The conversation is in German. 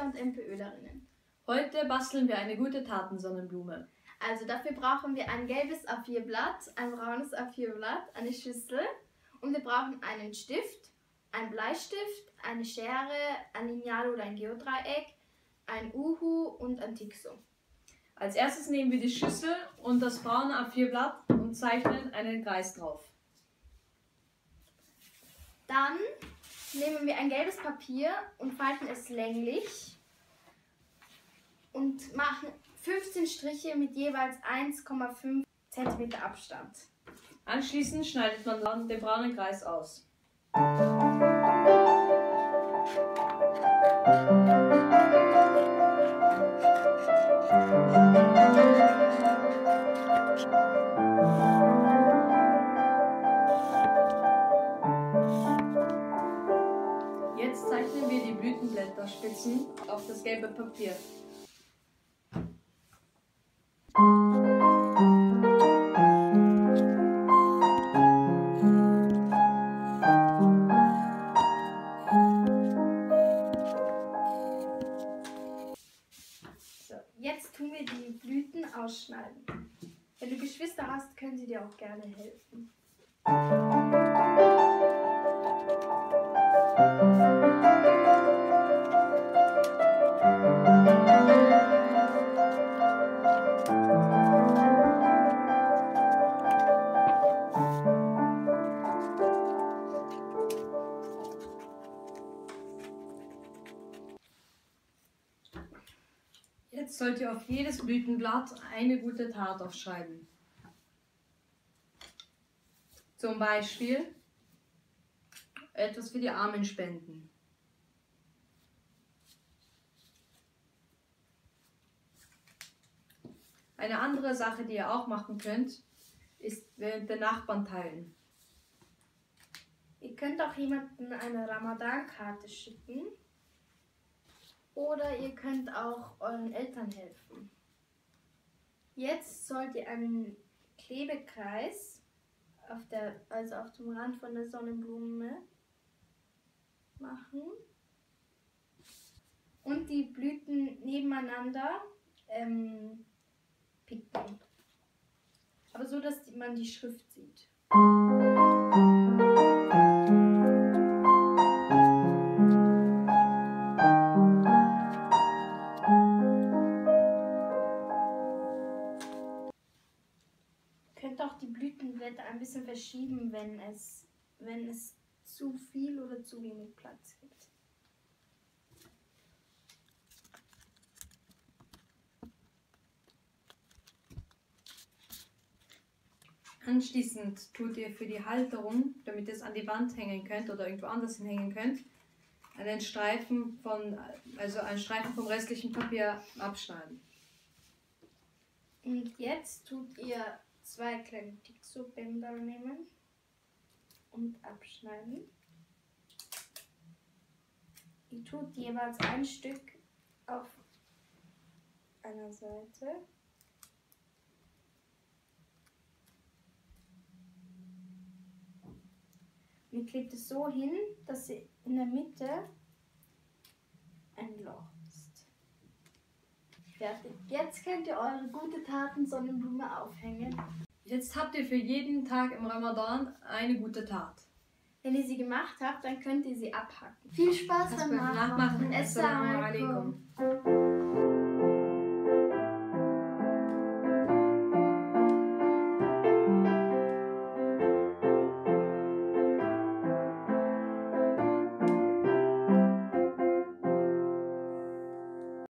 und MPÖlerinnen. Heute basteln wir eine gute Tatensonnenblume. Also dafür brauchen wir ein gelbes A4-Blatt, ein braunes A4-Blatt, eine Schüssel und wir brauchen einen Stift, einen Bleistift, eine Schere, ein Lineal oder ein Geodreieck, ein Uhu und ein Tixo. Als erstes nehmen wir die Schüssel und das braune A4-Blatt und zeichnen einen Kreis drauf. Dann nehmen wir ein gelbes Papier und falten es länglich und machen 15 Striche mit jeweils 1,5 cm Abstand. Anschließend schneidet man dann den braunen Kreis aus. Jetzt zeichnen wir die Blütenblätterspitzen auf das gelbe Papier. So, jetzt tun wir die Blüten ausschneiden. Wenn du Geschwister hast, können sie dir auch gerne helfen. Jetzt sollt ihr auf jedes Blütenblatt eine gute Tat aufschreiben. Zum Beispiel etwas für die Armen spenden. Eine andere Sache, die ihr auch machen könnt, ist mit den Nachbarn teilen. Ihr könnt auch jemandem eine Ramadan-Karte schicken. Oder ihr könnt auch euren Eltern helfen. Jetzt sollt ihr einen Klebekreis auf dem Rand von der Sonnenblume machen und die Blüten nebeneinander picken. Aber so, dass man die Schrift sieht. Könnt auch die Blütenblätter ein bisschen verschieben, wenn es zu viel oder zu wenig Platz gibt. Anschließend tut ihr für die Halterung, damit ihr es an die Wand hängen könnt oder irgendwo anders hinhängen könnt, einen Streifen vom restlichen Papier abschneiden. Und jetzt tut ihr 2 kleine Tixo-Bänder nehmen und abschneiden. Ihr tut jeweils ein Stück auf einer Seite. Und ihr klebt es so hin, dass ihr in der Mitte ein Loch ist. Fertig. Jetzt könnt ihr eure gute Taten-Sonnenblume aufhängen. Jetzt habt ihr für jeden Tag im Ramadan eine gute Tat. Wenn ihr sie gemacht habt, dann könnt ihr sie abhacken. Viel Spaß beim Nachmachen. Assalamu alaikum.